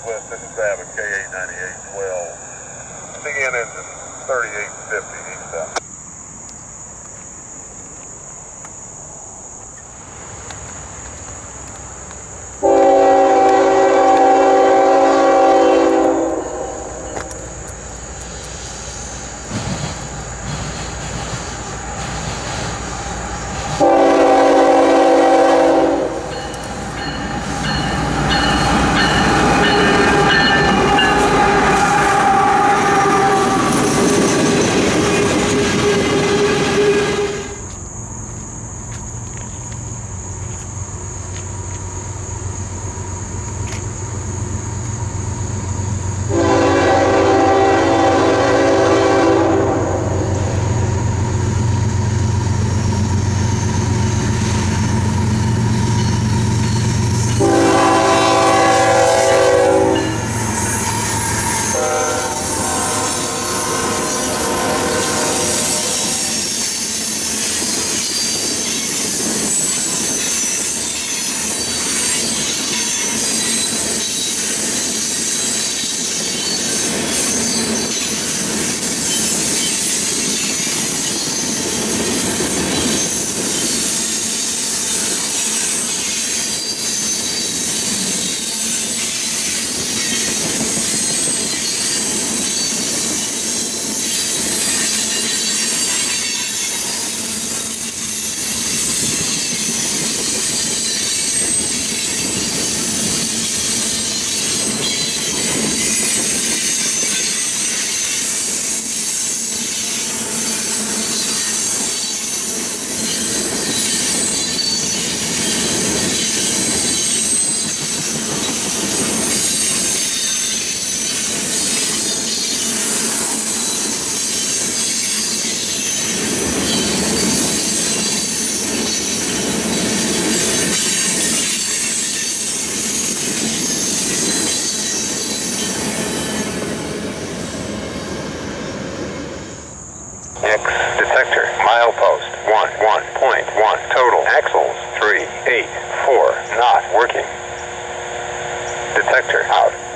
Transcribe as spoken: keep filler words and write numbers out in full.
Southwest, this is Sabot, K eight ninety-eight twelve. C N engine thirty-eight fifty eastbound. X detector, milepost one one point one, total axles three eight four, not working. Detector out.